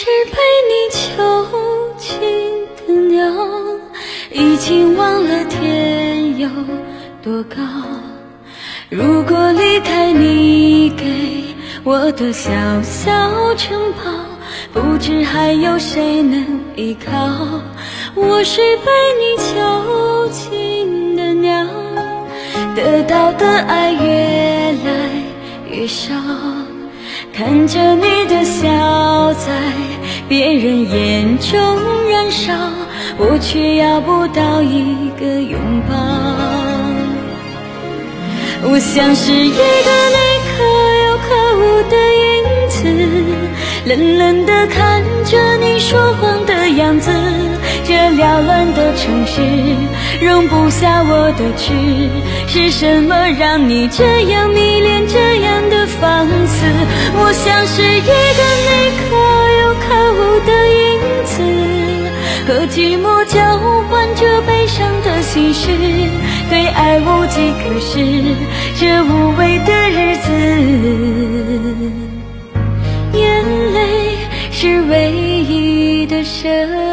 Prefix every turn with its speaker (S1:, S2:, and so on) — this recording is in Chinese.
S1: 是陪你求情的鸟，已经忘了天有多高。如果离开你给我的小小城堡，不知还有谁能依靠。我是被你囚禁的鸟，得到的爱越来越少，看着你的笑在别人眼中燃烧，我却要不到一个拥抱。我像是一个你可有可无的影子，冷冷地看着你说谎的样子。这缭乱的城市容不下我的痴，是什么让你这样迷恋，这样的放肆？我像是一个你可有可无的影子，和寂寞交换着悲伤的心事，对爱无计可施，这无味的日子，眼泪是唯一的奢